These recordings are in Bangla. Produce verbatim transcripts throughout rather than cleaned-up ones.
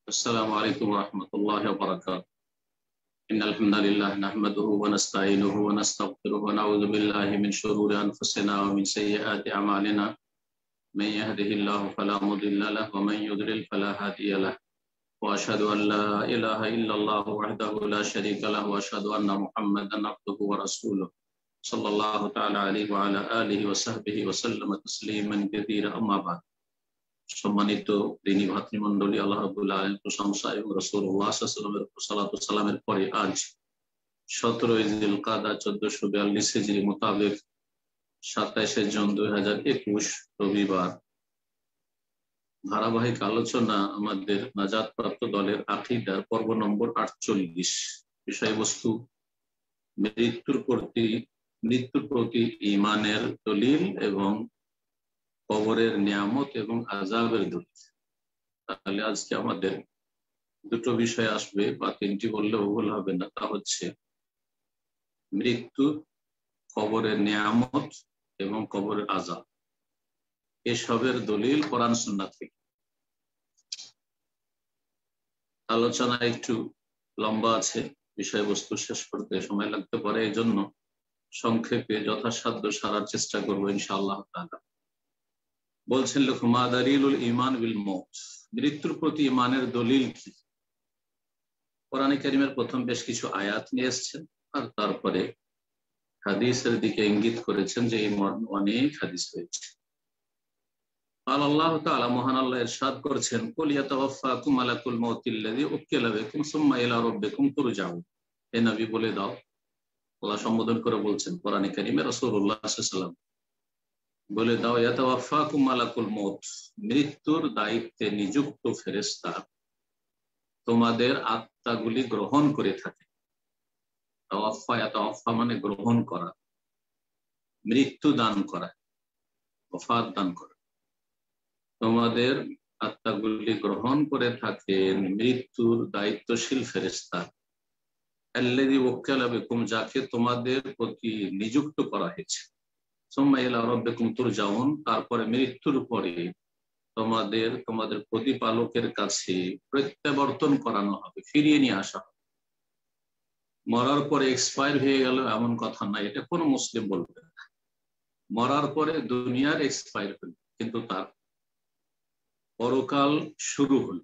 السلام عليكم ورحمة الله وبركاته. إن الحمد لله نحمده ونستعينه ونستغفره ونعوذ بالله من شرور أنفسنا ومن سيئات أعمالنا. من يهده الله فلا مضل له ومن يضلل فلا هادي له. وأشهد أن لا إله إلا الله وحده لا شريك له وأشهد أن محمدا عبده ورسوله صلى الله تعالى عليه وعلى آله وصحبه وسلم تسليما كثيرا. أما بعد. সম্মানিত দিনী ভাতৃমণ্ডলী, আল্লাহ রাব্বুল আলামিনের প্রশংসা এবং রাসূলুল্লাহ সাল্লাল্লাহু আলাইহি ওয়াসাল্লামের সালামের পরে আজ সতেরোই জিলকাদা চোদ্দশো বিয়াল্লিশ হিজরি মোতাবেক সাতাইশে জুন দুই হাজার একুশ রবিবার ধারাবাহিক আলোচনা আমাদের নাজাত প্রাপ্ত দলের আকীদার পর্ব নম্বর আটচল্লিশ। বিষয়বস্তু মৃত্যুর প্রতি মৃত্যুর প্রতি ঈমানের দলিল এবং কবরের নিয়ামত এবং আযাবের দলিল। তাহলে আজকে আমাদের দুটো বিষয় আসবে, বা তিনটি বললেও ভুল হবে না। তা হচ্ছে মৃত্যু, কবরের নিয়ামত এবং কবরের আযাব। এসবের দলিল কোরআন সুন্নাহ থেকে। আলোচনা একটু লম্বা আছে, বিষয়বস্তু শেষ করতে সময় লাগতে পারে, এই জন্য সংক্ষেপে যথাসাধ্য সারার চেষ্টা করবো ইনশাআল্লাহ তাআলা। বলছেন লেখক, মা দালিলুল ঈমান বিল মউত, মৃত্যুর প্রতি ঈমানের দলিল কি? কোরআনে কারীমের প্রথম বেশ কিছু আয়াত নিয়ে এসেছেন, আর তারপরে হাদিসের দিকে ইঙ্গিত করেছেন যে এই মর্মে অনেক হাদিস রয়েছে। আল্লাহ তাআলা, মহান আল্লাহ ইরশাদ করছেন, কুল ইয়াতাওয়াফাকুম মালাকুল মাউতিল্লাযী উক্কিলা বিকুম সুম্মা ইলা রাব্বিকুম তুরজাউন। হে নবী বলে দাও, আল্লাহ সম্বোধন করে বলছেন কোরআনে কারীমে রাসূলুল্লাহ সাল্লাল্লাহু আলাইহি ওয়াসাল্লাম বলে দাও, ইয়াতাওয়াফাকুম মালাকুল মউত, মৃত্যুর দায়িত্বে নিযুক্ত ফেরেশতা তোমাদের আত্মাগুলি গ্রহণ করে থাকে। তাওয়াফা, ইয়াতাওয়াফা মানে গ্রহণ করা, মৃত্যু দান করা, ওফাত দান করা। তোমাদের আত্মাগুলি গ্রহণ করে থাকেন মৃত্যুর দায়িত্বশীল ফেরেশতা, আল্লাযী ওয়াক্কালা বিকুম, যাকে তোমাদের প্রতি নিযুক্ত করা হয়েছে। সুম্মা ইলা রাব্বিকুম তুরজাউন, তারপরে মৃত্যুর পরে তোমাদের তোমাদের প্রতিপালকের কাছে প্রত্যাবর্তন করানো হবে, ফিরিয়ে নিয়ে আসা হবে। মরার পরে এক্সপায়ার হয়ে গেল এমন কথা নাই, এটা কোনো মুসলিম বলবে না। মরার পরে দুনিয়ার এক্সপায়ার হল, কিন্তু তার পরকাল শুরু হল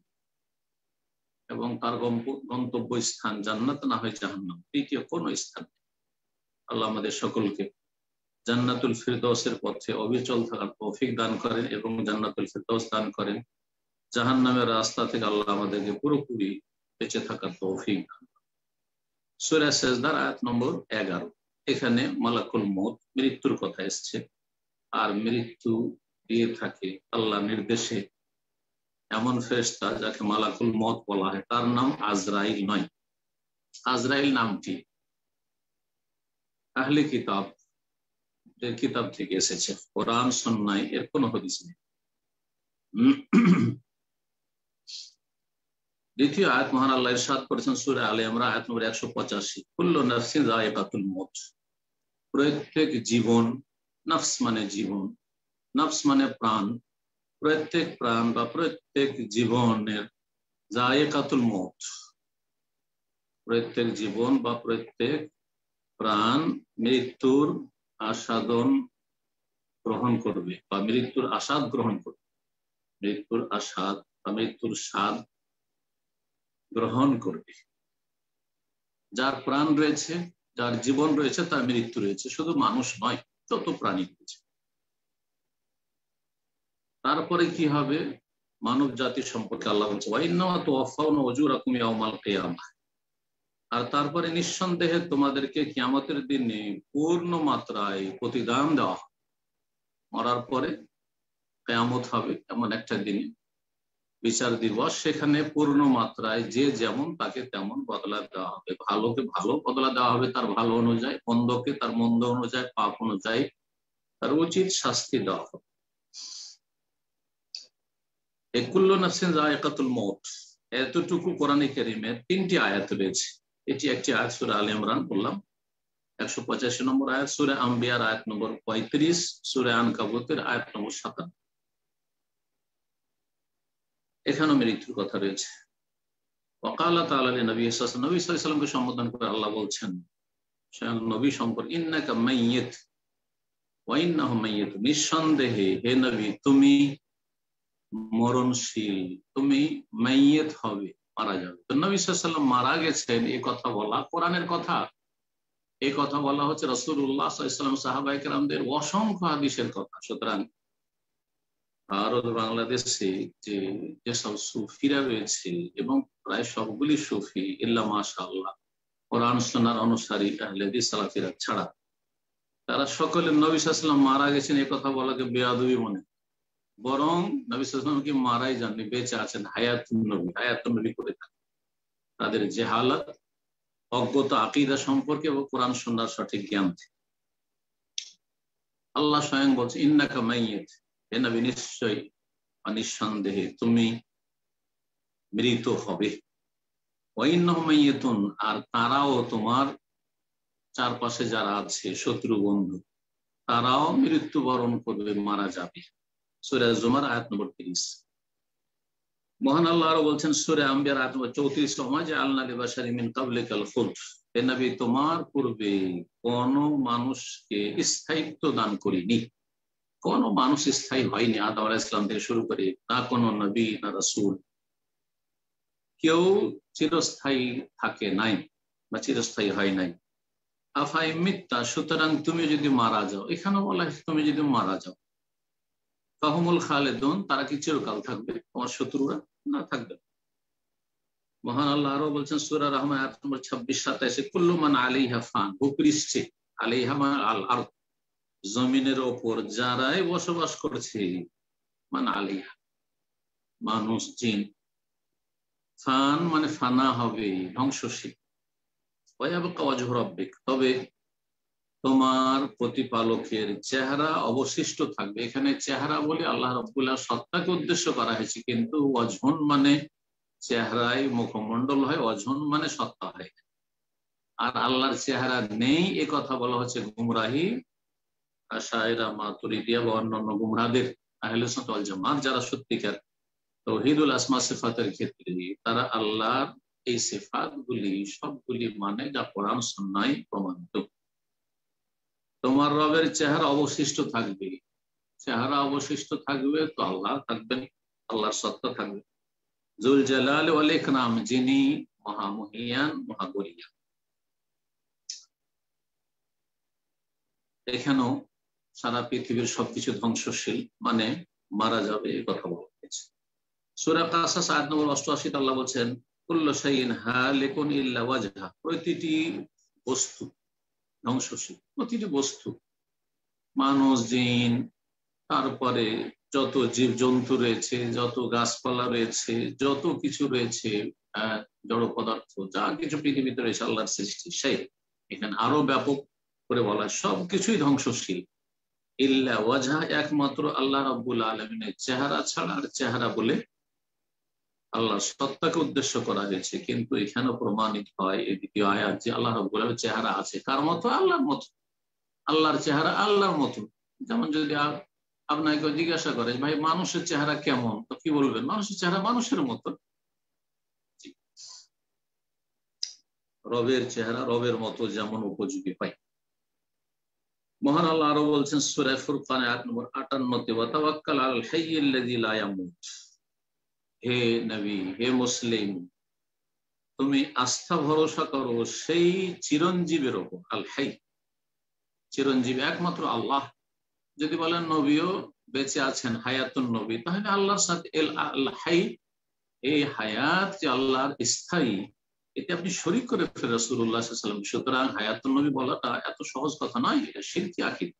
এবং তার গন্তব্য স্থান জান্নাত না হয় জাহান্নাম, তৃতীয় কোনো স্থান। আল্লাহ আমাদের সকলকে জান্নাতুল ফিরদৌসের পথে অবিচল থাকার তৌফিক দান করেন এবং জান্নাতুল ফিরদৌস দান করেন। জাহান্নামের রাস্তা থেকে আল্লাহ আমাদেরকে পুরোপুরি বেঁচে থাকার তৌফিক দান করেন। সূরা সাজদার আয়াত নম্বর এগারো, এখানে মালাকুল মউত, মৃত্যুর কথা এসছে। আর মৃত্যু দিয়ে থাকে আল্লাহ নির্দেশে এমন ফেরেশতা যাকে মালাকুল মউত বলা হয়, তার নাম আজরাইল নয়। আজরাইল নামটি আহলে কিতাব কিতাব থেকে এসেছে, কোরআন সুন্নাহ এর কোনো হাদিস নেই। দ্বিতীয় আয়াত মহান আল্লাহ ইরশাদ করেছেন সূরা আলে ইমরান আয়াত নম্বর একশো পঁচাশি, কুল্লু নাফসিন যায়িকাতুল মউত, প্রত্যেক জীবন, নফস মানে জীবন, নফস মানে প্রাণ, প্রত্যেক প্রাণ বা প্রত্যেক জীবনের যায়িকাতুল মউত, প্রত্যেক জীবন বা প্রত্যেক প্রাণ মৃত্যুর আস্বাদন গ্রহণ করবে বা মৃত্যুর আস্বাদ গ্রহণ করবে, মৃত্যুর আস্বাদ বা মৃত্যুর স্বাদ গ্রহণ করবে। যার প্রাণ রয়েছে, যার জীবন রয়েছে, তার মৃত্যু রয়েছে। শুধু মানুষ নয়, যত প্রাণী রয়েছে। তারপরে কি হবে? মানব জাতি সম্পর্কে আল্লাহ বলছে, ওয়া ইন্নামা তুওয়াফাউনা উজুরাকুম ইয়াওমাল কিয়ামাহ, আর তারপরে নিঃসন্দেহে তোমাদেরকে কিয়ামতের দিনে পূর্ণ মাত্রায় প্রতিদান দেওয়া হবে। মরার পরে কিয়ামত হবে এমন একটা দিনে, বিচার দিবস, সেখানে পূর্ণ মাত্রায় যে যেমন তাকে তেমন বদলা দেওয়া হবে। ভালোকে ভালো বদলা দেওয়া হবে তার ভালো অনুযায়ী, মন্দকে তার মন্দ অনুযায়ী, পাপ অনুযায়ী তার উচিত শাস্তি দেওয়া হবে। এই কুল্লু নাফসিন যায়িকাতুল মউত, এতটুকু কোরআনে কারীমের তিনটি আয়াত রয়েছে। এটি একটি আয়াত সূরা আলে ইমরান বললাম একশো পঁচাশি নম্বর আয়াত, সূরা আম্বিয়ার আয়াত নম্বর পঁয়ত্রিশ, সূরা আনকাবুতের আয়াত নম্বর সাতান্ন। এখানেও মৃত্যুর কথা রয়েছে। ওয়াকালা তাআলা লিনবী সাল্লাল্লাহু আলাইহি ওয়াসাল্লাম, নবী সাল্লাল্লাহু আলাইহি ওয়াসাল্লামকে সম্বোধন করে আল্লাহ বলছেন স্বয়ং নবী সম্পর্কে, ইন্নাকা মাইয়িত ওয়া ইন্নাহুম মাইয়িতুন, নিঃসন্দেহে হে নবী তুমি মরণশীল, তুমি মাইয়িত হবে, মারা যাবে। তো নবী সাল্লাল্লাহু আলাইহি ওয়াসাল্লাম মারা গেছেন এই কথা বলা কোরআনের কথা, এই কথা বলা হচ্ছে রাসূলুল্লাহ সাল্লাল্লাহু আলাইহি ওয়াসাল্লাম সাহাবায়ে কেরামদের অসংখ্য হাদিসের কথা। সুতরাং ভারত বাংলাদেশে যে যেসব সুফিরা রয়েছে এবং প্রায় সবগুলি সুফি ইল্লা মাশাআল্লাহ কোরআন সুন্নাহর অনুসারী আহলে হাদিস সালাফিরা ছাড়া, তারা সকলে নবী সাল্লাল্লাহু আলাইহি ওয়াসাল্লাম মারা গেছেন এই কথা বলাকে বেয়াদবি মনে, বরং নবী সাল্লাল্লাহু আলাইহি ওয়াসাল্লাম কি মারাই যাননি, বেঁচে আছেন, হায়াতুন নবী, হায়াতুন নবী করে থাকে। তাদের জাহালাত, অজ্ঞতা আকীদা সম্পর্কে এবং কোরআন সুন্নাহর সঠিক জ্ঞান থেকে। আল্লাহ স্বয়ং বলছে ইন্নাকা মাইয়িত, হে নবী নিশ্চয়ই নিঃসন্দেহে তুমি মৃত হবে, ওয়া ইন্নাহুম মাইয়িতুন, আর তারাও তোমার চারপাশে যারা আছে শত্রু বন্ধু তারাও মৃত্যুবরণ করবে, মারা যাবে। সূরা জুমার আয়াত নম্বর ত্রিশ। মহান আল্লাহ আরো বলছেন সূরা আম্বিয়ার আয়াত নম্বর চৌত্রিশ, ওমা জাআলনা লিবাশারিন মিন ক্বাবলিকাল খুলদ, হে নবী তোমার পূর্বে কোন মানুষকে স্থায়িত্ব দান করিনি, কোন মানুষ স্থায়ী হয়নি আদম আলাইহিস সালাম থেকে শুরু করে, না কোন নবী না রাসূল, কেউ চিরস্থায়ী থাকে নাই বা চিরস্থায়ী হয় নাই। আফাই মিথ্যা, সুতরাং তুমি যদি মারা যাও, এখানে বলা হয় তুমি যদি মারা যাও, ফাহুমুল খালিদুন, তারা কি চিরকাল থাকবে, তোমার শত্রুরা না থাকবে। মহান আল্লাহ আরো বলছেন সূরা রহমান আয়াত নম্বর ছাব্বিশ সাতাইশ, কুল্লু মান আলাইহা ফান, ভূপৃষ্ঠে, আলাইহা মানে আল আরদ, জমিনের ওপর যারাই বসবাস করছে, মান আলাইহা মানুষ জিন, ফান মানে ফানা হবে, ধ্বংসশীল। ওয়ায়াবকা ওয়াজহু রাব্বিক, তবে তোমার প্রতিপালকের চেহারা অবশিষ্ট থাকবে। এখানে চেহারা বলে আল্লাহ রাব্বুল আলামিন সত্তাকে উদ্দেশ্য করা হয়েছে, কিন্তু ওয়াজহুন মানে চেহারায় মুখমণ্ডল হয়, ওয়াজহুন মানে সত্তা হয়। আর আল্লাহর চেহারা নেই এ কথা বলা হচ্ছে গুমরাহি আশায়েরা মাতুরিদিয়া বা অন্যান্য গুমরাহদের, আহলে সুন্নাত ওয়াল জামাত যারা সত্যিকার তাওহীদুল আসমা সিফাতের ক্ষেত্রে তারা আল্লাহর এই সিফাতগুলি সবগুলি মানে যা কোরআন সুন্নাহয় প্রমাণিত। তোমার রবের চেহারা অবশিষ্ট থাকবে, চেহারা অবশিষ্ট থাকবে তো আল্লাহ থাকবেন, আল্লাহর সত্তা থাকবে। যুল জালাল ওয়াল ইকরাম, যিনি মহামহিয়ান মহাগরিয়ান। এখানেও সারা পৃথিবীর সবকিছু ধ্বংসশীল মানে মারা যাবে এই কথা বলা হয়েছে। সূরা কাসাস আয়াত নম্বর অষ্টআশি আল্লাহ বলছেন কুল্লু শাইইন হালিকুন ইল্লা ওয়াজহা, প্রতিটি বস্তু ধ্বংসশীল, প্রতিটি বস্তু, মানুষ জিন, তারপরে যত জীব জন্তু রয়েছে, যত গাছপালা রয়েছে, যত কিছু রয়েছে, জড় পদার্থ যা কিছু পৃথিবীতে রয়েছে আল্লাহর সৃষ্টি, সেই এখানে আরো ব্যাপক করে বলা সবকিছুই ধ্বংসশীল, ইল্লা ওয়াজহা, একমাত্র আল্লাহ রাব্বুল আলামিনের চেহারা ছাড়া। আর চেহারা বলে আল্লাহর সত্তাকে উদ্দেশ্য করা হয়েছে, কিন্তু এখানে প্রমাণিত হয় এই দ্বিতীয় আয়াত যে আল্লাহ রাব্বুল আলামিনের চেহারা আছে, কার মতো, আল্লাহর মতো। আল্লাহর চেহারা আল্লাহর মতো। যেমন যদি আপনাকে জিজ্ঞাসা করে ভাই মানুষের চেহারা কেমন, তো কি বলবেন, মানুষের চেহারা মানুষের মতো। রবের চেহারা রবের মতো যেমন উপযোগী হয়। মহান আল্লাহ আরো বলছেন সূরা ফুরকান আয়াত নম্বর আটান্ন তে, ওয়া তাওয়াক্কাল আলাল হাইয়্যিল্লাযী লা ইয়ামুত, হে নবী, হে মুসলিম, তুমি আস্থা ভরসা করো সেই চিরঞ্জীবের উপর। আল হাই, চিরঞ্জীব একমাত্র আল্লাহ। যদি বলেন নবীও বেঁচে আছেন, হায়াতুন নবী, তাহলে আল্লাহর সাথে এল আল হাই, এই হায়াত যে আল্লাহর স্থায়ী, এতে আপনি শরীক করে ফেলেন রাসূলুল্লাহ সাল্লাল্লাহু আলাইহি ওয়াসাল্লাম। সুতরাং হায়াতুন নবী বলাটা এত সহজ কথা নয়, এটা শিরকি আকীদা,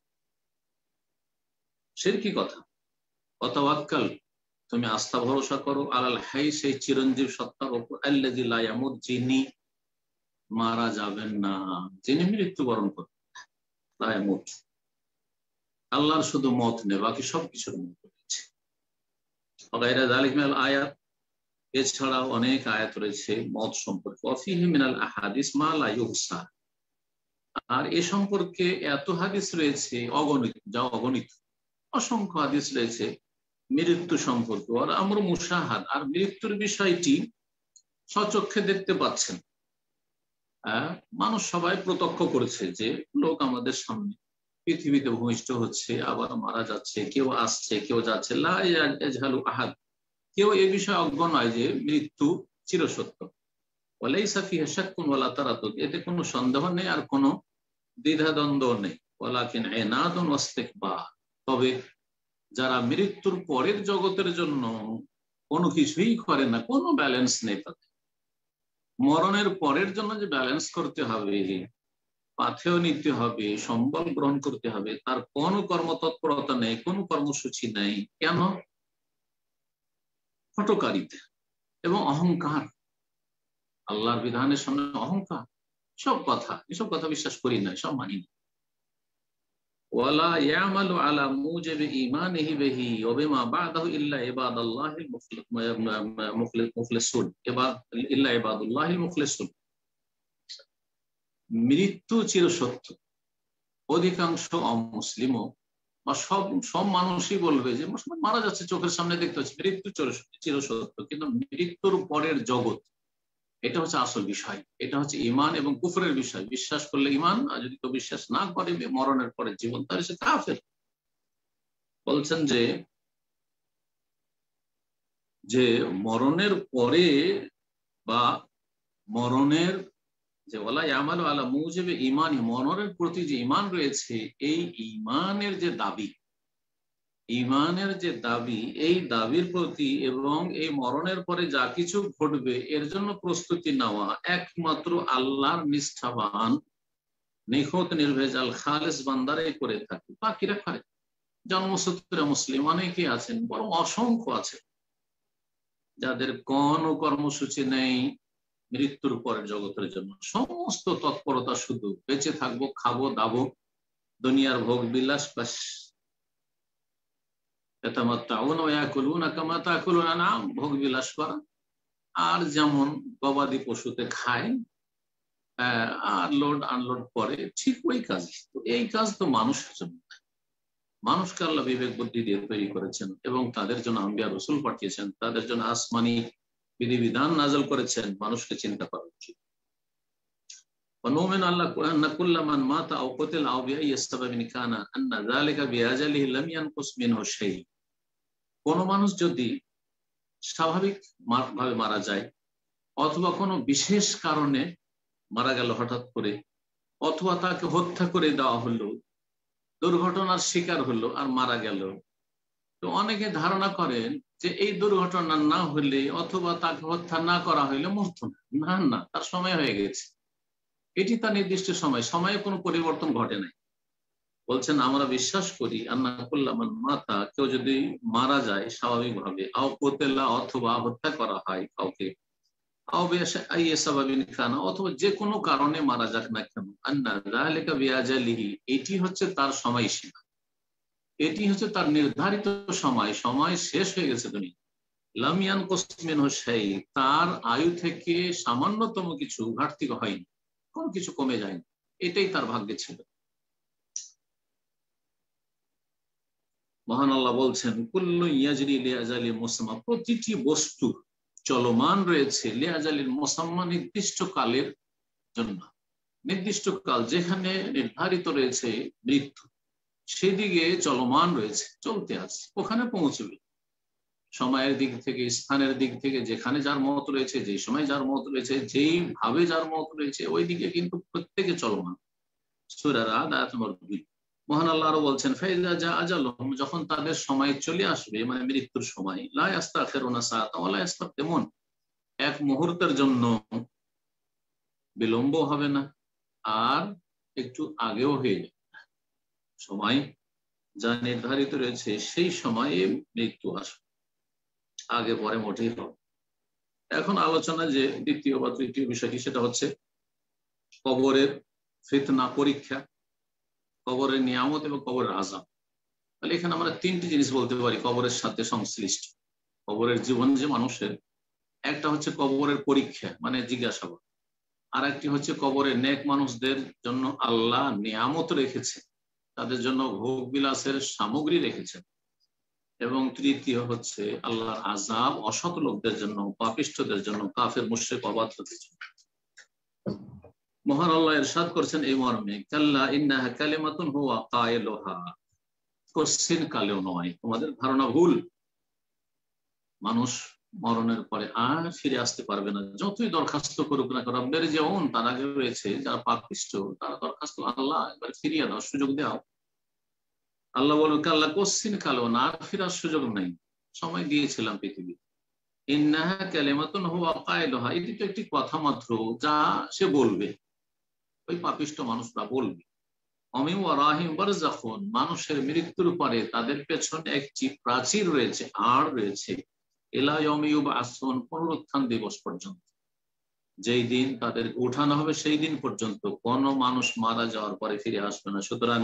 শিরকি কথা। ওয়া তাওয়াক্কাল, তুমি আস্থা ভরসা করো, আলাল হাই, সেই চিরঞ্জীব সত্তার উপর, আল্লাযী লা ইয়ামুত, যিনি মারা যাবেন না, যিনি মৃত্যুবরণ করবেন না। লা ইয়ামুত, আল্লাহর শুধু মত নেই, বাকি সবকিছুর মত রয়েছে। গায়রা যালিক মিনাল আয়াত, এছাড়াও অনেক আয়াত রয়েছে মত সম্পর্কে। ওয়াফিহি মিনাল আহাদিস মা লা ইউহসা, আর এ সম্পর্কে এত হাদিস রয়েছে অগণিত, যা অগণিত, অসংখ্য হাদিস রয়েছে মৃত্যু সম্পর্কে। আর আমর মুশাহাদ, আর মৃত্যুর বিষয়টি স্বচক্ষে দেখতে পাচ্ছেন। মানুষ সবাই প্রত্যক্ষ করেছে যে লোক আমাদের সামনে পৃথিবীতে ভূমিষ্ঠ হচ্ছে, আবার মারা যাচ্ছে, কেউ আসছে কেউ যাচ্ছে। লা ইয়াজহালু আহাদ, কেউ এ বিষয়ে অজ্ঞ নয় যে মৃত্যু চিরসত্য। ওয়ালাইসা ফিহা শাক্কুন ওয়ালা তারাদ্দুদ, এতে কোনো সন্দেহ নেই আর কোনো দ্বিধাদ্বন্দ্ব নেই। ওয়ালাকিন ইনাদুন ওয়াস্তিকবার, তবে যারা মৃত্যুর পরের জগতের জন্য কোনো কিছুই করে না, কোনো ব্যালেন্স নেই তাদের, মরণের পরের জন্য যে ব্যালেন্স করতে হবে, পাথেয় নিতে হবে, সম্বল গ্রহণ করতে হবে, তার কোনো কর্মতৎপরতা নেই, কোনো কর্মসূচি নেই। কেন? হঠকারিতা এবং অহংকার, আল্লাহর বিধানের সামনে অহংকার, সব কথা, এসব কথা বিশ্বাস করি না, সব মানি না। ওয়ালা ইয়ামালু আলা মুজিবি ঈমানিহি বিহি ওয়া বিমা বা'দাহু ইল্লা ইবাদাল্লাহিল মুখলিসুন, ইল্লা ইবাদুল্লাহিল মুখলিসুন। মৃত্যু চিরসত্য, অধিকাংশ অমুসলিমও বা সব সব মানুষই বলবে যে মুসলমান মারা যাচ্ছে, চোখের সামনে দেখতে হচ্ছে, মৃত্যু চিরসত্য। কিন্তু মৃত্যুর পরের জগৎ, এটা হচ্ছে আসল বিষয়, এটা হচ্ছে ঈমান এবং কুফরের বিষয়। বিশ্বাস করলে ঈমান, আর যদি কেউ বিশ্বাস না করে মরণের পরে জীবন, তাহলে সে কাফের। বলছেন যে যে মরণের পরে বা মরণের যে ওয়ালা ইয়ামালু আলা মুজিবি ঈমানি, মরণের প্রতি যে ঈমান রয়েছে, এই ঈমানের যে দাবি, ঈমানের যে দাবি, এই দাবির প্রতি এবং এই মরণের পরে যা কিছু ঘটবে এর জন্য প্রস্তুতি নেওয়া একমাত্র আল্লাহর নিষ্ঠাবান, নিখুঁত, নির্ভেজাল, খালেস বান্দারাই করে থাকে। বাকিরা করে জন্মসূত্রে মুসলিম অনেকে আছেন, বরং অসংখ্য আছে, যাদের কোনো কর্মসূচি নেই মৃত্যুর পরের জগতের জন্য। সমস্ত তৎপরতা শুধু বেঁচে থাকবো, খাবো দাবো, দুনিয়ার ভোগ বিলাস, বাস। ভোগ বিলাস করা, আর যেমন গবাদি পশুতে খায় আর লোড আনলোড করে, ঠিক ওই কাজ। তো এই কাজ তো মানুষের জন্য, মানুষকে আল্লাহ বিবেক বুদ্ধি দিয়ে তৈরি করেছেন এবং তাদের জন্য আম্বিয়া রসুল পাঠিয়েছেন, তাদের জন্য আসমানি বিধিবিধান নাযিল করেছেন। মানুষকে চিন্তা করা উচিত। কোন মানুষ যদি স্বাভাবিক ভাবে মারা যায়, অথবা কোনো বিশেষ কারণে মারা গেল হঠাৎ করে, অথবা তাকে হত্যা করে দেওয়া হলো, দুর্ঘটনার শিকার হলো আর মারা গেল, তো অনেকে ধারণা করেন যে এই দুর্ঘটনা না হলে অথবা তাকে হত্যা না করা হইলে মরত না। না, তার সময় হয়ে গেছে, এটি তার নির্দিষ্ট সময়, সময়ে কোনো পরিবর্তন ঘটে নাই। বলছেন আমরা বিশ্বাস করি আন্না কুল্লা মান মাতা, কেউ যদি মারা যায় স্বাভাবিকভাবে, আও কোতেলা, অথবা হত্যা করা হয় কাউকে, আও বিআইয়ি সাবাবিন কানা, অথবা যে কোনো কারণে মারা যাক না কেন, আন্না যালিকা বিআজালিহি, এটি হচ্ছে তার সময়সীমা, এটি হচ্ছে তার নির্ধারিত সময়, সময় শেষ হয়ে গেছে দুনিয়া। লাম ইয়ানকুস মিনহু শাই, তার আয়ু থেকে সামান্যতম কিছু ঘাটতি হয়নি, কোন কিছু কমে যায়নি, এটাই তার ভাগ্যে ছিল। মহান আল্লাহ বলছেন কুল্লু ইয়াজরি লিআজালি মুসাম্মা, প্রতিটি বস্তু চলমান রয়েছে লিআজালিল মুসাম্মা, নির্দিষ্ট কালের জন্য। নির্দিষ্ট কাল যেখানে নির্ধারিত রয়েছে মৃত্যু, সেদিকে চলমান রয়েছে, চলতে আছে, ওখানে পৌঁছবে। সময়ের দিক থেকে, স্থানের দিক থেকে, যেখানে যার মত রয়েছে, যে সময় যার মত রয়েছে, যেই ভাবে যার মত রয়েছে, ওই দিকে কিন্তু প্রত্যেকে চলমান। সূরা রাদ আয়াত নম্বর দুই। মহান আল্লাহ আরো বলছেন ফাইযা জা আজালুহুম, যখন তাদের সময় চলে আসবে, মানে মৃত্যুর সময়, লা ইস্তাখিরুনা সাআতান ওয়া লা ইস্তাকদিমুন, এক মুহূর্তের জন্য বিলম্ব হবে না আর একটু আগেও হয়ে যাবে। সময় যা নির্ধারিত রয়েছে সেই সময়ে মৃত্যু আসবে, আগে পরে মোটেই হবে। এখন আলোচনা যে দ্বিতীয় বা তৃতীয় বিষয়টি, সেটা হচ্ছে কবরের ফিতনা, পরীক্ষা, কবরের নিয়ামত এবং কবরের আযাব। তাহলে এখানে আমরা তিনটি জিনিস বলতে পারি কবরের সাথে সংশ্লিষ্ট। কবরের জীবন যে মানুষের, একটা হচ্ছে কবরের পরীক্ষা, মানে জিজ্ঞাসাবাদ, আর একটি হচ্ছে কবরের নেক মানুষদের জন্য আল্লাহ নিয়ামত রেখেছে, তাদের জন্য ভোগ বিলাসের সামগ্রী রেখেছেন। এবং তৃতীয় হচ্ছে আল্লাহর আযাব অসৎ লোকদের জন্য, পাপিষ্ঠদের জন্য, কাফের মুশরিক অবাধ্যদের জন্য। মহান আল্লাহ ইরশাদ করেছেন এই মর্মে, কাল্লা ইন্নাহা কালিমাতুন হুয়া কায়িলুহা, কোশ্চিন কালেও নয়, তোমাদের ধারণা ভুল। মানুষ মরণের পরে আর ফিরে আসতে পারবে না, যতই দরখাস্ত করুক না কেন। রব্বের যেমন তার আগে রয়েছে যারা পাপিষ্ঠ, তারা দরখাস্ত, আল্লাহ এবার ফিরিয়ে দাও, সুযোগ দাও। আল্লাহ বলুন কাল্লা, কোশ্চিন কালেও না, আর ফিরার সুযোগ নাই, সময় দিয়েছিলাম পৃথিবী। ইন্নাহা কালিমাতুন হুয়া কায়িলুহা, এটি তো একটি কথা মাত্র যা সে বলবে, ওই পাপিষ্ঠ মানুষরা বলবে। অমিন ওয়ারাহিম বারযাখুন, মানুষের মৃত্যুর পরে তাদের পেছনে একটি প্রাচীর রয়েছে, আর রয়েছে ইলা ইয়াউমি ইউবআসুন, পুনরুত্থান দিবস পর্যন্ত, যেই দিন তাদের উঠানো হবে সেই দিন পর্যন্ত কোন মানুষ মারা যাওয়ার পরে ফিরে আসবে না। সুতরাং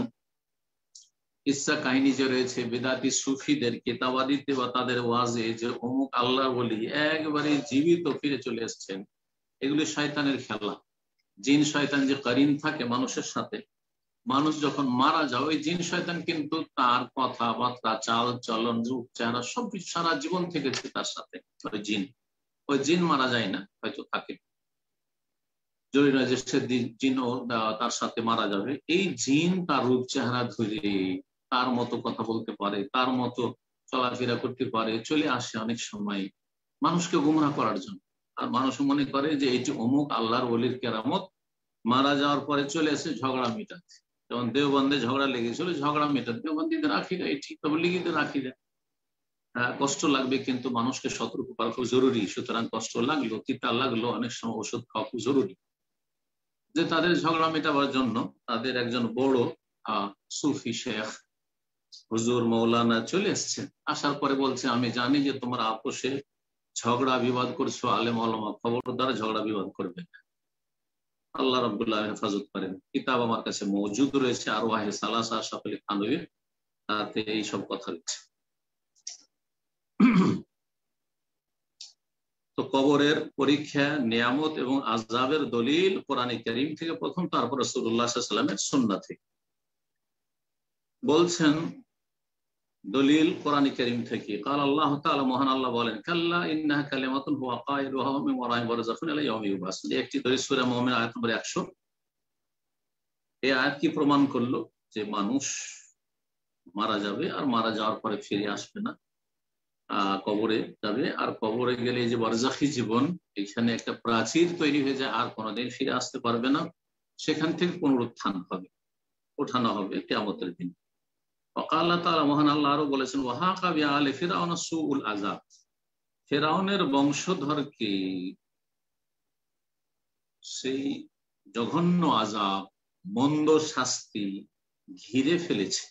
ইচ্ছা কাহিনী যে রয়েছে বিদাতি সুফিদের কিতাবাদিতে বা তাদের ওয়াজে যে অমুক আল্লাহ বলি একবারে জীবিত ফিরে চলে এসছেন, এগুলি শয়তানের খেলা। জিন শয়তান যে কারিন থাকে মানুষের সাথে, মানুষ যখন মারা যায় ওই জিন শয়তান কিন্তু তার কথাবার্তা, চাল চলন, রূপ চেহারা সবকিছু সারা জীবন থেকেছে তার সাথে। ওই জিন ওই জিন মারা যায় না, হয়তো থাকে, জরুরি নয় যে সে জিনও তার সাথে মারা যাবে। এই জিন তার রূপ চেহারা ধরে তার মতো কথা বলতে পারে, তার মতো চলাফেরা করতে পারে, চলে আসে অনেক সময় মানুষকে গুমরাহ করার জন্য। আর মানুষ মনে করে যে এই যে অমুক আল্লাহর ওলির কেরামত, মারা যাওয়ার পরে চলে এসে ঝগড়া মেটাতে। যেমন দেওবন্দে ঝগড়া লেগেছিল, ঝগড়া মেটাতে দেওবন্দীতে রাখি দেয়, ঠিক তবলিগীতে রাখি দেয়। হ্যাঁ, কষ্ট লাগবে, কিন্তু মানুষকে সতর্ক করা খুব জরুরি। সুতরাং কষ্ট লাগলো, তিতা লাগলো, অনেক সময় ওষুধ খাওয়া খুব জরুরি। যে তাদের ঝগড়া মেটাবার জন্য তাদের একজন বড় আহ সুফি শেখ হুজুর মৌলানা চলে এসছেন। আসার পরে বলছে, আমি জানি যে তোমরা আপোষে ঝগড়া বিবাদ করছো, আলেম ওলামা খবরদার ঝগড়া বিবাদ করবে না। আল্লাহ রাব্বুল আলামিন হেফাজত করেন। কিতাব আমার কাছে মওজুদ রয়েছে, আর ওয়াহে সালাসা আশরাফ আলী থানভী, তাতে এইসব কথা রয়েছে। তো কবরের পরীক্ষা, নিয়ামত এবং আযাবের দলিল কোরআনে কারীম থেকে প্রথম, তারপর রাসূলুল্লাহ সাল্লাল্লাহু আলাইহি ওয়াসাল্লামের সুন্নাহ থেকে। বলছেন দলিল কোরআনে কারীম থেকে, قال আল্লাহ তাআলা, মহান আল্লাহ বলেন, কাল্লা ইন্নাহা কালিমাতুন হুয়া কায়িলুহা ওয়া মিন ওয়ারাইহিম বারযাখুন ইলা ইয়াউমি ইউবআসুন। একটি দলিল সূরা মুমিন আয়াত নম্বর একশো। এই আয়াত কি প্রমাণ করলো? যে মানুষ মারা যাবে, আর মারা যাওয়ার পরে ফিরে আসবে না, আহ কবরে যাবে। আর কবরে গেলে যে বারজাখী জীবন, এখানে একটা প্রাচীর তৈরি হয়ে যায়, আর কোনোদিন ফিরে আসতে পারবে না। সেখান থেকে পুনরুত্থান হবে, ওঠানো হবে কিয়ামতের দিন। আল্লাহ তাআলা, মহান আল্লাহ আরো বলেছেন, ওয়াহাকা বিআলি ফিরআউন সুউল আযাব, ফিরআউনের বংশধরকে সেই জঘন্য আযাব, মন্দ শাস্তি ঘিরে ফেলেছে।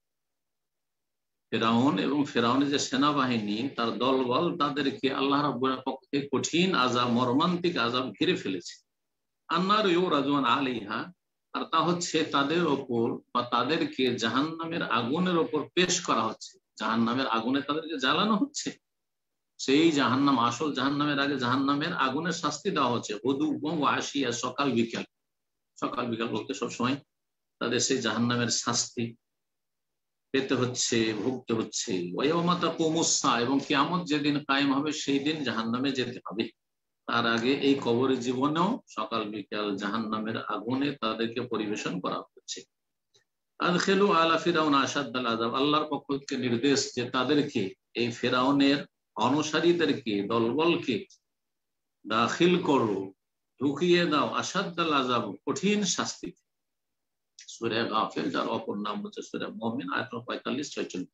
ফিরআউন এবং ফিরআউনের যে সেনাবাহিনী, তার দলবল, তাদেরকে আল্লাহ রাব্বুল পক্ষ থেকে কঠিন আযাব, মর্মান্তিক আযাব ঘিরে ফেলেছে। আন্নার ইউরাজুন আলাইহা, আর তা হচ্ছে তাদের ওপর বা তাদেরকে জাহান্নামের আগুনের ওপর পেশ করা হচ্ছে। জাহান্নামের আগুনে তাদেরকে জ্বালানো হচ্ছে। সেই জাহান্নাম, আসল জাহান্নামের আগে জাহান্নামের আগুনের শাস্তি দেওয়া হচ্ছে। হুদু ও আশিয়া, সকাল বিকাল, সকাল বিকাল বলতে সবসময় তাদের সেই জাহান্নামের শাস্তি পেতে হচ্ছে, ভুগতে হচ্ছে। ওয়াইয়াউমা তাকুমুস সা, এবং কিয়ামত যেদিন কায়েম হবে সেই দিন জাহান্নামে যেতে হবে। তার আগে এই কবরের জীবনেও সকাল বিকাল জাহান্নামের আগুনে তাদেরকে পরিবেশন করা হচ্ছে। আদখিলু আলা ফিরআউন আশাদ্দাল আযাব, আল্লাহর পক্ষ থেকে নির্দেশ যে তাদেরকে, এই ফিরআউনের অনুসারীদেরকে, দলবলকে দাখিল করো, ঢুকিয়ে দাও আশাদ্দাল আযাব, কঠিন শাস্তি। সূরা গাফির, যার অপর নাম হচ্ছে সূরা মুমিন, আয়াত পঁয়তাল্লিশ ছয়চল্লিশ।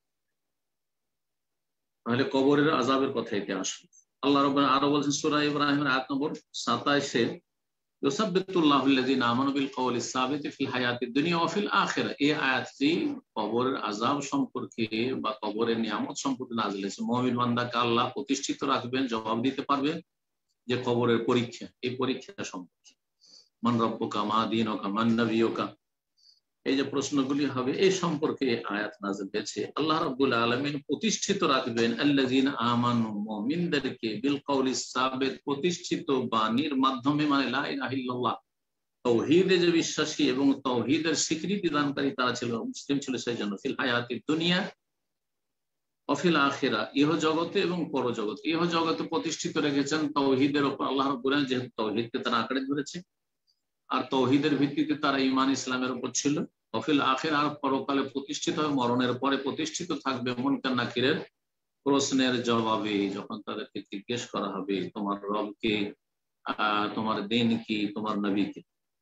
তাহলে কবরের আযাবের কথা এতে আসবে। আল্লাহ রাব্বুল আরো বলছেন সূরা ইব্রাহিমের আয়াত নম্বর সাতাশে, ইউসাব্বিতুল্লাহুল্লাযীনা আমানু বিল কওলিস সাবিতি ফিল হায়াতিদ দুনিয়া ওয়া ফিল আখিরাহ। এই আয়াতটি কবরের আযাব সম্পর্কে বা কবরের নিয়ামত সম্পর্কে নাযিল হয়েছে। মুমিন বান্দাকে আল্লাহ প্রতিষ্ঠিত রাখবেন, জবাব দিতে পারবে যে কবরের পরীক্ষা, এই পরীক্ষা সম্পর্কে। মান রাব্বুকা, মা দীনুকা, মান নাবিয়ুকা, এই যে প্রশ্নগুলি হবে এই সম্পর্কে আয়াত নাযিল হয়েছে। আল্লাহ রাব্বুল আলামিন প্রতিষ্ঠিত রাখবেন আল্লাযীনা আমানু, মুমিনদেরকে, বিল কওলিস সাবিত, প্রতিষ্ঠিত বাণীর মাধ্যমে, মানে লা ইলাহা ইল্লাল্লাহ, তাওহীদে যে বিশ্বাসী এবং তাওহীদের স্বীকৃতি দানকারী তারা ছিল, মুসলিম ছিল সেই জন্য, ফিল হায়াতিদ দুনিয়া, অফিল আখিরা, ইহ জগতে এবং পরজগতে। ইহ জগতে প্রতিষ্ঠিত রেখেছেন তৌহিদের উপর, আল্লাহ রাব্বুল আলামিন যেহেতু তৌহিদকে তারা আঁকড়ে ধরেছে আর তৌহিদের ভিত্তিতে তারা ঈমান ইসলামের উপর ছিল। অফিল আখিরা, আর পরকালে প্রতিষ্ঠিত হবে, মরণের পরে প্রতিষ্ঠিত থাকবে মুনকার নাকিরের প্রশ্নের জবাবে, যখন তাদেরকে জিজ্ঞেস করা হবে তোমার রব কে, আহ তোমার দিন কি, তোমার নবী কে।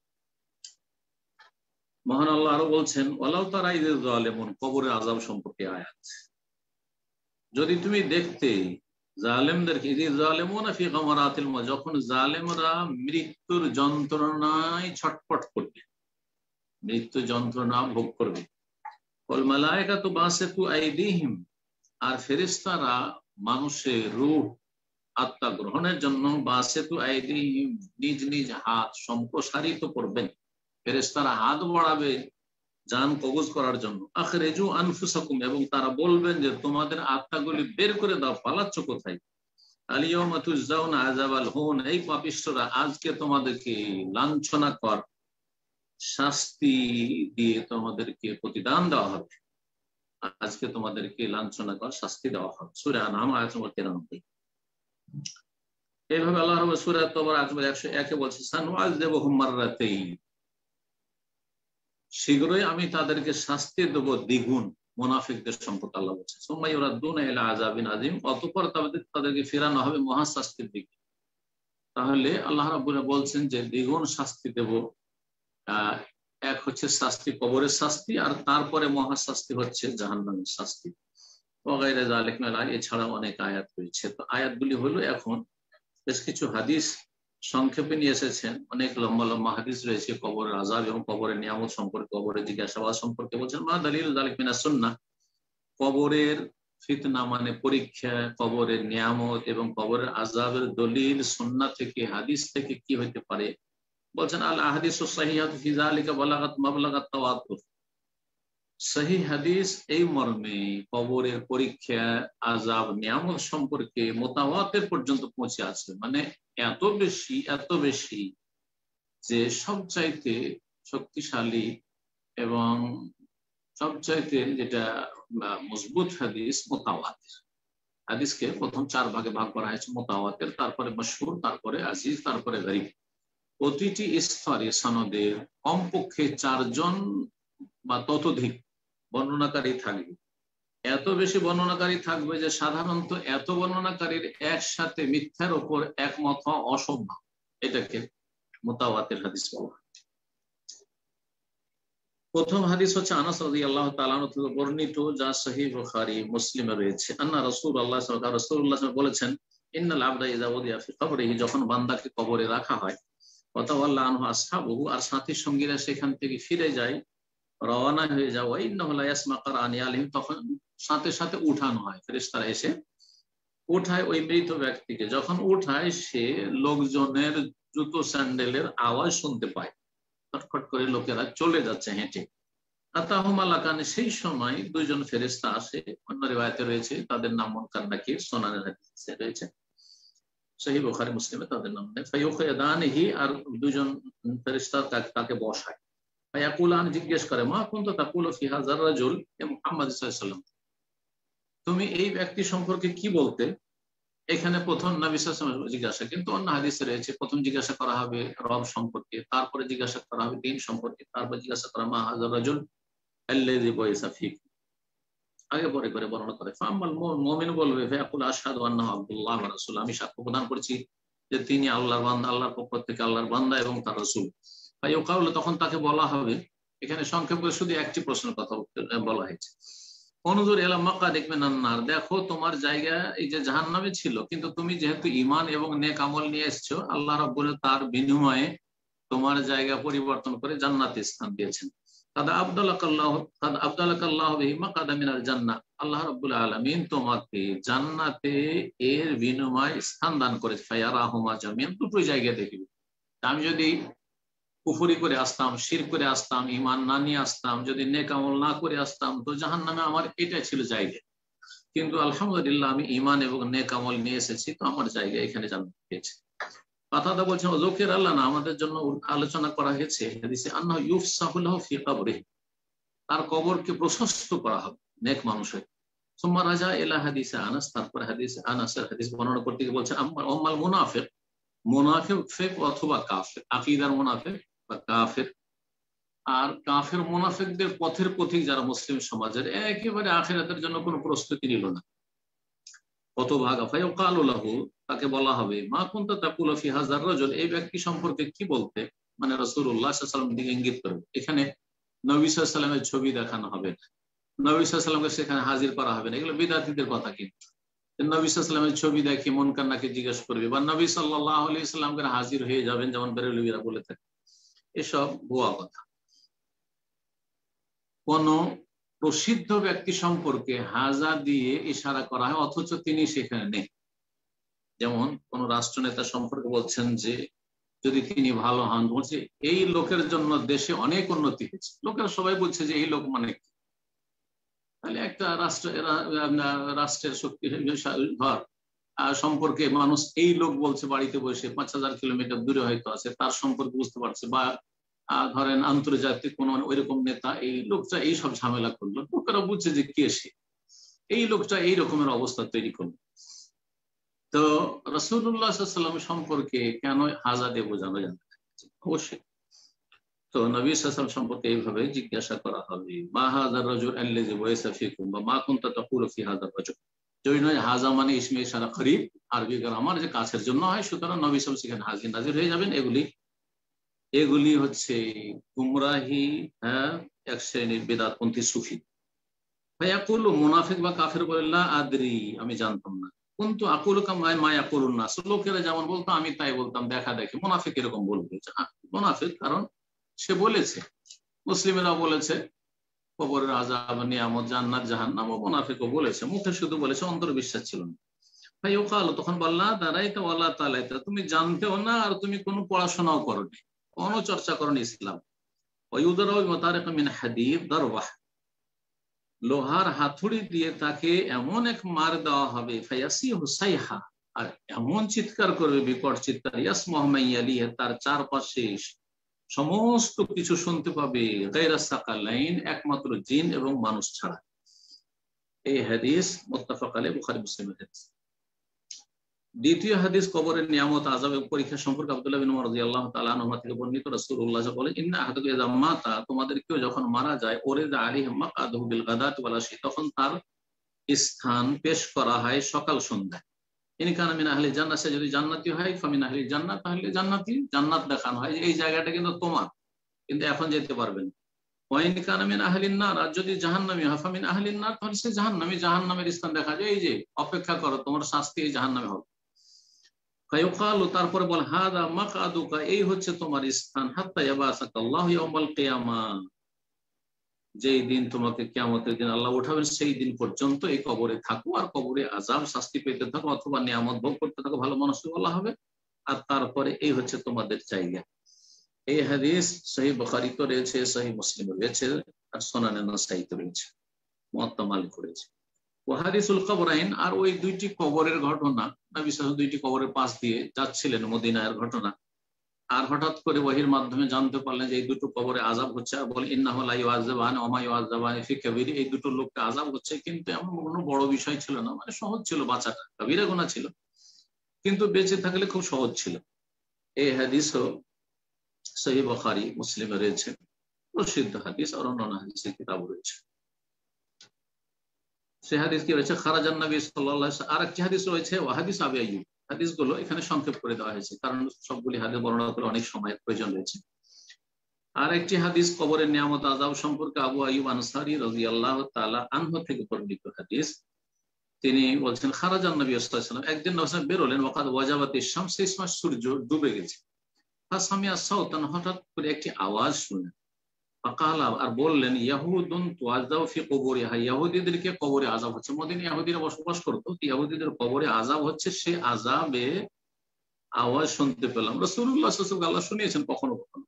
মহান আল্লাহ আরো বলছেন ওয়ালাউ তারা ইয যালিমুন, কবরের আযাব সম্পর্কে আয়াত, যদি তুমি দেখতে জালেমদেরকে, ইয যালিমুনা ফি গামারাতিল মউত, যখন জালেমরা মৃত্যুর যন্ত্রণায় ছটফট করবে, মৃত্যু যন্ত্রণা ভোগ করবে। ওয়াল মালায়েকাতু বাসিতু আইদিহিম, আর ফেরেশতারা মানুষের রূহ আত্মা গ্রহণের জন্য বাসিতু আইদিহিম, নিজ নিজ হাত সম্প্রসারিত করবেন। ফেরেশতারা হাত বাড়াবে জান কবজ করার জন্য। আখরিজু আনফুসাকুম, এবং তারা বলবেন যে তোমাদের আত্মাগুলি বের করে দাও, পালাচ্ছ কোথায়। আল ইয়াউমা তুজজাউনা আযাবাল হুন, এই পাপিষ্ঠরা আজকে তোমাদেরকে লাঞ্ছনা কর শাস্তি দিয়ে তোমাদেরকে প্রতিদান দেওয়া হবে, আজকে তোমাদেরকে লাঞ্ছনা কর শাস্তি দেওয়া হবে। সূরা আনআম আয়াত নম্বর তিরানব্বই। এইভাবে আল্লাহ রাব্বুল সূরা তাওবা আয়াত নম্বর একশো এক এ বলছে সানুআযিবুহুম মাররাতাইন, শীঘ্রই আমি তাদেরকে শাস্তি দেব দ্বিগুণ। মুনাফিকদের সম্পর্কে আল্লাহ বলছেন সুম্মা ইউরাদ্দুনা ইলা আযাবিন আযীম, অতঃপর তাদেরকে ফেরানো হবে মহাশাস্তির দিকে। তাহলে আল্লাহ রাব্বুল বলছেন যে দ্বিগুণ শাস্তি দেব। আহ এক হচ্ছে শাস্তি, কবরের শাস্তি, আর তারপরে মহাশাস্তি হচ্ছে জাহান্নামের শাস্তি। ওয়াগাইরা যালিক মিনাল আয়াত, এছাড়া অনেক আয়াত রয়েছে। তো আয়াতগুলি হলো, এখন বেশ কিছু হাদিস সংক্ষেপে নিয়ে এসেছেন, অনেক লম্বা লম্বা হাদিস রয়েছে কবরের আযাব এবং কবরের নিয়ামত সম্পর্কে, কবরের জিজ্ঞাসাবাদ সম্পর্কে। বলছেন মা দালিল যালিক মিনাস সুন্নাহ, কবরের ফিতনা মানে পরীক্ষা, কবরের নিয়ামত এবং কবরের আযাবের দলিল সুন্নাহ থেকে, হাদিস থেকে কি হইতে পারে। বলছেন আল আহাদিসুস সাহিহাতু ফি যালিকা বালাগাত মাবলাগাত তাওয়াতুর, সহিহ হাদিস এই মর্মে কবরের পরীক্ষা, আযাব, নিয়ামত সম্পর্কে মুতাওয়াতির পর্যন্ত পৌঁছে আছে, মানে এত বেশি এত বেশি যে সবচাইতে শক্তিশালী এবং সবচাইতে যেটা মজবুত হাদিস মুতাওয়াতির। হাদিসকে প্রথম চার ভাগে ভাগ করা হয়েছে, মুতাওয়াতির, তারপরে মাশহুর, তারপরে আজিজ, তারপরে গরীব। প্রতিটি স্তরে সনদের কমপক্ষে চারজন বা ততোধিক বর্ণনাকারী থাকবে। এত বেশি বর্ণনাকারী থাকবে যে সাধারণত এত বর্ণনাকারীর একসাথে মিথ্যার উপর একমত হওয়া অসম্ভব, এটাকে মুতাওয়াতির হাদিস বলা। প্রথম হাদিস হচ্ছে আনাস রাদিয়াল্লাহু তাআলা আনহু থেকে বর্ণিত, যা সহিহ বুখারী মুসলিমে রয়েছে। আন্না রাসূলুল্লাহ সাল্লাল্লাহু আলাইহি ওয়াসাল্লাম বলেছেন ইন্নাল আবদা ইযা ওদিয়া ফি কবরিহি, যখন বান্দাকে কবরে রাখা হয়, ওয়া তাওয়াল্লা আনহু আসহাবুহু, আর সাথী সঙ্গীরা সেখান থেকে ফিরে যায়, রওনা হয়ে যাওয়া, ওয়া ইন্নাহু লা ইয়াসমা কারআনি আলাইহিম, তখন সাথে সাথে উঠানো হয়, ফেরেশতারা এসে উঠায় ওই মৃত ব্যক্তিকে। যখন উঠায় সে লোকজনের জুতো স্যান্ডেলের আওয়াজ শুনতে পায়, খটখট করে লোকেরা চলে যাচ্ছে হেঁটে। আতাহুমালাকানে, সেই সময় দুইজন ফেরেশতা আসে, অন্য রিওয়ায়াতে রয়েছে তাদের নাম মুনকার নাকির, সুনানের হাদিসে রয়েছে, সহিহ বুখারী মুসলিমে তাদের নাম নেই। ফায়ুখিয়াদানিহি, আর দুইজন ফেরেশতা তাকে বসায়। ফায়াকুলান, জিজ্ঞেস করে মা কুনতা তাকুলু ফি হাযার রাজুল, হে মুহাম্মদ সাল্লাল্লাহু আলাইহি ওয়াসাল্লাম, তুমি এই ব্যক্তি সম্পর্কে কি বলতে। এখানে প্রথম নবী সাল্লাল্লাহু আলাইহি ওয়াসাল্লাম জিজ্ঞাসা, কিন্তু অন্য হাদিসে রয়েছে প্রথম জিজ্ঞাসা করা হবে রব সম্পর্কে, তারপরে জিজ্ঞাসা করা হবে দিন সম্পর্কে, তারপর জিজ্ঞাসা করা মা হাযার রাজুল আল্লাযী বুইসা ফীকুম, আগে পরে করে বর্ণনা করে। ফাআম্মাল মুমিন বলবে ফায়াকুল আশহাদু আন্নাহু আবদুল্লাহ ওয়া রাসূলুহু, আমি সাক্ষ্য প্রদান করছি যে তিনি আল্লাহর বান্দা, আল্লাহর পক্ষ থেকে আল্লাহর বান্দা এবং তার রাসূল। ফায়াকাউল, তখন তাকে বলা হবে, এখানে সংক্ষেপে শুধু একটি প্রশ্নের কথা বলা হয়েছে, অনুযুর এলা মাকাদিক মিনান নার, দেখো তোমার জায়গা এই যে জাহান্নামে ছিল, কিন্তু তুমি যেহেতু ঈমান এবং নেক আমল নিয়ে এসেছো, আল্লাহ রাব্বুল তার বিনিময়ে তোমার জায়গা পরিবর্তন করে জান্নাতে স্থান দিয়েছেন। কাদা আবদালাকাল্লাহু কাদা আবদালাকাল্লাহু বিহি মাকাদা মিনাল জান্নাহ, আল্লাহ রাব্বুল আলামিন তোমাকে জান্নাতে এর বিনিময়ে স্থান দান করেছে। ফায়ারাহুমা জামিআন, দুটো জায়গা দেখিবে। আমি যদি কুফরি করে আসতাম, শিরক করে আসতাম, ঈমান না নিয়ে আসতাম, যদি নেক আমল না করে আসতাম, তো জাহান্নামে আমার এটা ছিল জায়গা। কিন্তু আলহামদুলিল্লাহ আমি ঈমান এবং নেক আমল নিয়ে এসেছি, তো আমার জায়গা এখানে জান্নাত পেয়েছে। কথাটা বলছেন ওযকির আল্লাহ না, আমাদের জন্য আলোচনা করা হয়েছে হাদিসে, আন্নাহু ইউফসাহু লাহু ফি কবরিহি, তার কবরকে প্রশস্ত করা হবে নেক মানুষের। সুম্মা রাজা ইলা হাদিসে আনাস, তারপর হাদিস আনাসের হাদিস বর্ণনা করতে গিয়ে বলছেন আম্মাল মুনাফিক, মুনাফিক অথবা কাফের, আকীদার মুনাফিক বা কাফের। আর কাফের মুনাফিকদের পথের পথিক যারা মুসলিম সমাজের, একেবারে আখিরাতের জন্য কোনো প্রস্তুতি নিল না, কত ভাগা ফায়ুকালু লাহু, তাকে বলা হবে মা কুনতা তাকুলু ফি হাযার রাজুল, এই ব্যক্তি সম্পর্কে কি বলতে, মানে রাসূলুল্লাহ সাল্লাল্লাহু আলাইহি ওয়াসাল্লামের দিকে ইঙ্গিত করবে। এখানে নবী সাল্লাল্লাহু আলাইহি ওয়াসাল্লামের ছবি দেখানো হবে না, নবী সাল্লাল্লাহু আলাইহি ওয়াসাল্লামকে সেখানে হাজির করা হবে না, এগুলো বিদআতীদের কথা। কিন্তু নবী সাল্লাল্লাহু আলাইহি ওয়াসাল্লামের ছবি দেখে মুনকারনাকে জিজ্ঞেস করবে, বা নবী সাল্লাল্লাহু আলাইহি ওয়াসাল্লামকে হাজির হয়ে যাবেন, যেমন বেরেলভীরা বলে থাকে, এসব ভুয়া কথা। কোন প্রসিদ্ধ ব্যক্তি সম্পর্কে হাজা দিয়ে ইশারা করা হয় অথচ তিনি সেখানে নেই। যেমন কোন রাষ্ট্রনেতা সম্পর্কে বলছেন যে যদি তিনি ভালো হন, বলছে এই লোকের জন্য দেশে অনেক উন্নতি হয়েছে, লোকেরা সবাই বলছে যে এই লোক মানে কি। তাহলে একটা রাষ্ট্র রাষ্ট্রের শক্তি ধর সম্পর্কে মানুষ এই লোক বলছে, বাড়িতে বসে পাঁচ হাজার কিলোমিটার দূরে হয়তো আছে, তার সম্পর্কে বুঝতে পারছে, বা ধরেন আন্তর্জাতিক কোন ওইরকম নেতা, এই লোকটা এই সব ঝামেলা করলো, লোকেরা বুঝছে যে কে সে, এই লোকটা এই রকমের অবস্থা তৈরি করলো। তো রাসূলুল্লাহ সাল্লাল্লাহু আলাইহি ওয়াসাল্লাম সম্পর্কে কেন হাজা দিয়ে বোঝানো যাবে? অবশ্যই। তো নবী সাল্লাল্লাহু আলাইহি ওয়াসাল্লাম সম্পর্কে এইভাবে জিজ্ঞাসা করা হবে, মা হাযার রাজুল আল্লাযী বুইসা ফীকুম বা মা কুনতা তাকুলু ফি হাযার রাজুল। যদি নয় হাজা মানে ইসমে ইশারা করিব, আরবি গ্রামার যে কাছের জন্য হয়, সুতরাং নবী সাল্লাল্লাহু আলাইহি ওয়াসাল্লাম সেখানে হাজির নাজির হয়ে যাবেন। এগুলি এগুলি হচ্ছে গুমরাহি, হ্যাঁ, এক শ্রেণীর বেদাতপন্থী সুফি। ফায়াকুলু, মুনাফিক বা কাফের বলে লা আদরি, আমি জানতাম না, কিন্তু আকুলু কামা মা ইয়াকুলুন নাস, লোকেরা যেমন বলতো আমি তাই বলতাম, দেখা দেখি মুনাফিক এরকম বলবে। মুনাফিক কারণ সে বলেছে, মুসলিমেরা বলেছে কবরের আযাব, নিয়ামত, জান্নাত, জাহান্নাম, ও মুনাফিকও বলেছে, মুখে শুধু বলেছে, অন্তর বিশ্বাস ছিল না। ফায়াকালু, তখন বললা দারাইতা ওয়ালা তালাইতা, তুমি জানতেও না আর তুমি কোনো পড়াশোনাও করোনি, কোনো চর্চা করোনি ইসলাম। ওয়ায়ুদরাউ বিমাতারিক মিন হাদীদ দারওয়াহ, লোহার হাতুড়ি দিয়ে তাকে এমন এক মার দেওয়া হবে, ফায়াসিহু সাইহা, আর এমন চিৎকার করবে, বিকট চিৎকার, ইয়াসমাহু মান ইয়ালিহি, তার চারপাশে সমস্ত কিছু শুনতে পাবে, গায়রা সাকালাইন, একমাত্র জিন এবং মানুষ ছাড়া। এই হাদিস মুত্তাফাক আলাইহি, বুখারী মুসলিমের হাদিস। দ্বিতীয় হাদিস কবরের নিয়ামত, আযাব এবং পরীক্ষা সম্পর্কে আব্দুল্লাহ বিন উমর রাদিয়াল্লাহু তাআলা আনহু থেকে বর্ণিত। রাসূলুল্লাহ বলেন, ইন্না আহাদাকুম ইযা মাতা, তোমাদের কেউ যখন মারা যায়, ওরিদা আলাইহি মাকআদুহু বিল গাদাতি ওয়াল আশি, তখন তার স্থান পেশ করা হয় সকাল সন্ধ্যায়। ইন কানা মিন আহলি জান্নাহ, সে যদি জান্নাতি হয়, ফামিন আহলি জান্নাত, তাহলে জান্নাতি, জান্নাত দেখানো হয়, এই জায়গাটা কিন্তু তোমার, কিন্তু এখন যেতে পারবেন। ওয়া ইন কানা মিন আহলিন নার, আর যদি জাহান্নামী হয়, ফামিন আহলিন নার, তাহলে সে জাহান্নামী, জাহান্নামের স্থান দেখা যায়, এই যে অপেক্ষা করো, তোমার শাস্তি এই জাহান্নামে হবে। ফায়ুকালু, তারপরে বল হাদা মাকআদুকা, এই হচ্ছে তোমার স্থান, হাত্তা ইয়াবাসাকাল্লাহু ইয়াউমাল কিয়ামাহ, যেই দিন তোমাকে কিয়ামতের দিন আল্লাহ উঠাবেন, সেই দিন পর্যন্ত এই কবরে থাকো, আর কবরে আযাব, শাস্তি পেতে থাকো, অথবা নিয়ামত ভোগ করতে থাকো, ভালো মানুষকে বলা হবে, আর তারপরে এই হচ্ছে তোমাদের জায়গা। এই হাদিস সহিহ বুখারীতে রয়েছে, সহিহ মুসলিমে রয়েছে, আর সুনানে নাসাইতে রয়েছে, মুওয়াত্তা মালিক রয়েছে। ওয়া হাদিসুল কবরাইন, আর ওই দুইটি কবরের ঘটনা, নবী সাল্লাল্লাহু আলাইহি ওয়াসাল্লাম দুইটি কবরের পাশ দিয়ে যাচ্ছিলেন মদিনার ঘটনা, আর হঠাৎ করে ওহীর মাধ্যমে জানতে পারলেন যে এই দুটো কবরে আযাব হচ্ছে, আর বলে ইন্নাহু লা ইউআযাবান ওয়া মা ইউআযাবানি ফি কাবীর, এই দুটো লোককে আযাব হচ্ছে, কিন্তু এমন কোনো বড় বিষয় ছিল না, মানে সহজ ছিল বাঁচাটা, কবিরা গুনাহ ছিল, কিন্তু বেঁচে থাকলে খুব সহজ ছিল। এই হাদিসও সহিহ বুখারী মুসলিমে রয়েছে, প্রসিদ্ধ হাদিস, আর অন্যান্য হাদিসের কিতাবও রয়েছে। সে হাদিস কি রয়েছে, খারাজান নবী সাল্লাল্লাহু আলাইহি ওয়াসাল্লাম, আর একটি হাদিস রয়েছে ওয়া হাদিস আবি আইয়ুব। হাদিসগুলো এখানে সংক্ষেপ করে দেওয়া হয়েছে, কারণ সবগুলি হাদিস বর্ণনা করে অনেক সময়ের প্রয়োজন রয়েছে। আর একটি হাদিস কবরের নিয়ামত আযাব সম্পর্কে আবু আইয়ুব আনসারী রাদিয়াল্লাহু তাআলা আনহু থেকে বর্ণিত হাদিস। তিনি বলছেন, খারাজান নবী সাল্লাল্লাহু আলাইহি ওয়াসাল্লাম, একদিন নবী সাল্লাল্লাহু আলাইহি ওয়াসাল্লাম বেরোলেন, ওয়াকাদ ওয়াজাবাতিশ শামস, সেই সময় সূর্য ডুবে গেছে। ফাসামিয়া সাওতান, হঠাৎ করে একটি আওয়াজ শুনলেন, ফাকালা, আর বললেন, ইয়াহুদুন তুআযাবু ফি কুবুরিহা, ইহুদীদেরকে কবরে আযাব হচ্ছে। মদিনায় ইহুদীরা বসবাস করত, ইহুদীদের কবরে আযাব হচ্ছে, সে আযাবে আওয়াজ শুনতে পেলাম। রাসূলুল্লাহ সাল্লাল্লাহু আলাইহি ওয়াসাল্লাম আল্লাহ শুনিয়েছেন কখনো কখনো।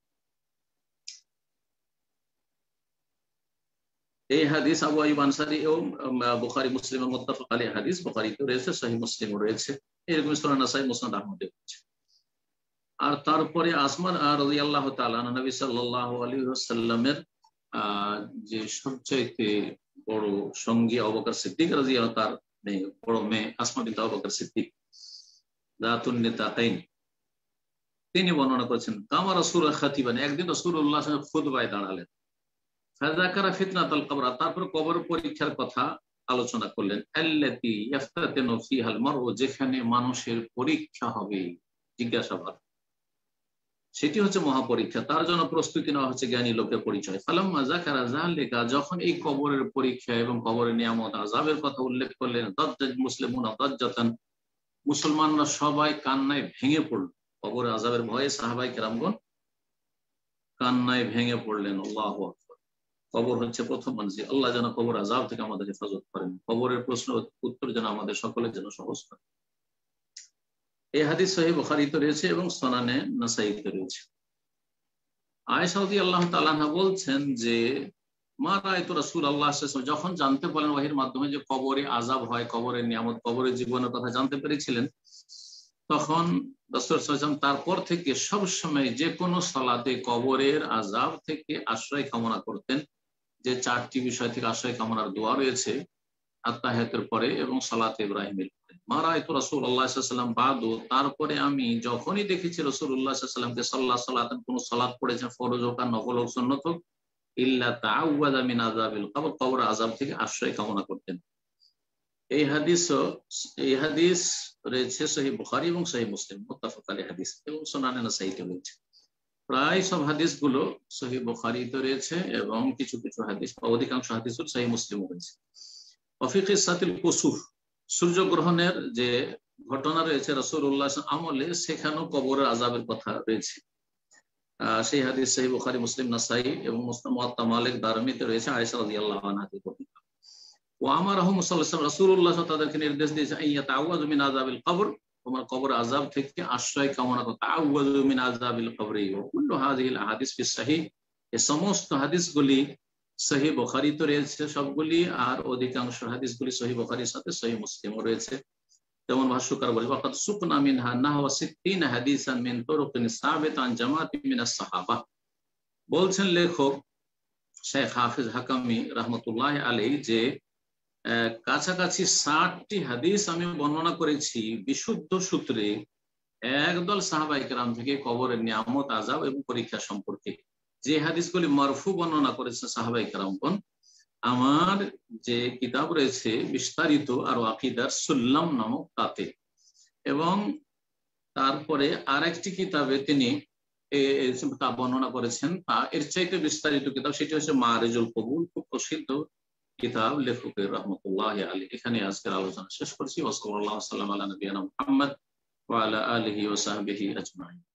এই হাদিস আবু আইয়ুব আনসারী ও বুখারী মুসলিমে মুত্তাফাক আলাইহি হাদিস, বুখারীতে রয়েছে, সহিহ মুসলিমে রয়েছে, এরকম সুনান নাসাই, মুসনাদ আহমদে রয়েছে। আর তারপরে আসমা রাদিয়াল্লাহু তাআলা আনহা, নবী সাল্লাল্লাহু আলাইহি ওয়াসাল্লামের যে সবচেয়ে বড় সঙ্গী আবু বকর সিদ্দিক রাদিয়াল্লাহু তার মেয়ে, বড় মেয়ে আসমা বিনত আবু বকর সিদ্দিক যাতুন নিতাকাইন, তিনি বর্ণনা করেছেন কামা রাসূলুল্লাহ খাতিবান, একদিন রাসূলুল্লাহ খুতবায় দাঁড়ালেন, ফাযাকারা ফিতনাতুল কবর, তারপর কবর পরীক্ষার কথা আলোচনা করলেন, আল্লাতী ইফতাতানু ফিহাল মারউ, যেখানে মানুষের পরীক্ষা হবে, জিজ্ঞাসাবাদ, সেটি হচ্ছে মহাপরীক্ষা, তার জন্য প্রস্তুতি নেওয়া হচ্ছে জ্ঞানী লোকের পরিচয়। ফালাম্মা যাকারা যালিকা, যখন এই কবরের পরীক্ষা এবং কবরের নিয়ামত আযাবের কথা উল্লেখ করলেন, দাজ্জাজ মুসলিমুনা দাজ্জাতান, মুসলমানরা সবাই কান্নায় ভেঙে পড়ল, কবরের আযাবের ভয়ে সাহাবায়ে কেরামগণ কান্নায় ভেঙে পড়লেন। আল্লাহু আকবার। কবর হচ্ছে প্রথম মঞ্জিল, আল্লাহ যেন কবর আযাব থেকে আমাদের হেফাজত করেন, কবরের প্রশ্ন উত্তর যেন আমাদের সকলের জন্য সহজ করেন। এই হাদিস সহিহ বুখারীতে রয়েছে এবং সুনানে নাসাঈতে রয়েছে। আয়েশা রাদিয়াল্লাহু তাআলা আনহা বলছেন যে মা রাআইতু রাসূলুল্লাহ সাল্লাল্লাহু আলাইহি ওয়াসাল্লাম, যখন জানতে পারলেন ওহীর মাধ্যমে যে কবরে আযাব হয়, কবরের নিয়ামত, কবরের জীবনের কথা জানতে পেরেছিলেন, তখন রাসূল সাল্লাল্লাহু আলাইহি ওয়াসাল্লাম তারপর থেকে সব সময় যে কোনো সালাতে কবরের আযাব থেকে আশ্রয় কামনা করতেন, যে চারটি বিষয় থেকে আশ্রয় কামনার দোয়া রয়েছে আত্তাহিয়াতের পরে এবং সালাতে ইব্রাহিমের পরে। মা রাআইতু রাসূলুল্লাহ সাল্লাল্লাহু আলাইহি ওয়াসাল্লাম বাদু, তারপরে আমি যখনই দেখেছি রাসূলুল্লাহ সাল্লাল্লাহু আলাইহি ওয়াসাল্লামকে সাল্লাহ সালাতেন, কোন সালাত পড়েছেন, ফরজ হোক আর নফল হোক, সুন্নাত হোক, ইল্লা তাআওয়াযা মিন আযাবিল কবর, কবর আযাব থেকে আশ্রয় কামনা করতেন। এই হাদিস এই হাদিস রয়েছে সহিহ বুখারী এবং সহিহ মুসলিম, মুত্তাফাক আলাইহি হাদিস, এবং সুনানে নাসাঈতে রয়েছে। প্রায় সব হাদিসগুলো সহিহ বুখারীতে রয়েছে এবং কিছু কিছু হাদিস, অধিকাংশ হাদিস সহিহ মুসলিমে রয়েছে। ওয়া ফি কিসাতিল কুসুফ, সূর্যগ্রহণের যে ঘটনা রয়েছে রাসূলুল্লাহ আমলে, সেখানেও কবরের আযাবের কথা রয়েছে। সেই হাদিস সহিহ বুখারী, মুসলিম, নাসাঈ এবং মুসনাদ মুওয়াত্তা মালিক, দারমিতে রয়েছে। আয়েশা রাদিয়াল্লাহু আনহা থেকে বর্ণিত। ওয়া আমারাহুম সাল্লাল্লাহু আলাইহি ওয়াসাল্লাম, রাসূলুল্লাহ তাদেরকে নির্দেশ দিয়েছেন আইয়াতাআওয়াযু মিন আযাবিল কবর, তোমার কবর আযাব থেকে আশ্রয় কামনা করো, তাআওয়াযু মিন আযাবিল কবরি। ওয়া কুল্লু হাযিহিল আহাদিস ফিস সহিহ, এই সমস্ত হাদিসগুলি সহিহ বুখারীতে রয়েছে সবগুলি, আর অধিকাংশ হাদিসগুলি সহিহ বুখারীর সাথে সহিহ মুসলিমও রয়েছে। যেমন ভাষ্যকার বলে ওয়াকাদ সুকনা মিনহা নাহওয়া সিত্তিন হাদিসান মিন তুরুকিন সাবিতা আন জামাআতিন মিনাস সাহাবা। বলছেন লেখক শেখ হাফিজ হাকামি রাহমাতুল্লাহি আলাইহি যে কাছাকাছি ষাটটি হাদিস আমি বর্ণনা করেছি বিশুদ্ধ সূত্রে একদল সাহাবায়ে কেরাম থেকে কবরের নিয়ামত, আযাব এবং পরীক্ষা সম্পর্কে। যে হাদিসগুলি মারফু বর্ণনা করেছে সাহাবায়ে কেরামগণ, আমার যে কিতাব রয়েছে বিস্তারিত আর আকীদার সুল্লাম নামক, তাতে, এবং তারপরে আরেকটি কিতাবে তিনি তা বর্ণনা করেছেন, তা এর চাইতে বিস্তারিত কিতাব, সেটি হচ্ছে মারিজুল কবুল, খুব প্রসিদ্ধ কিতাব লেখকের রাহমাতুল্লাহি আলাইহি। এখানে আজকের আলোচনা শেষ করছি। ওয়া সাল্লাল্লাহু আলা নবিয়িনা মুহাম্মদ ওয়া আলা আলিহি ওয়া সাহবিহি আজমাইন।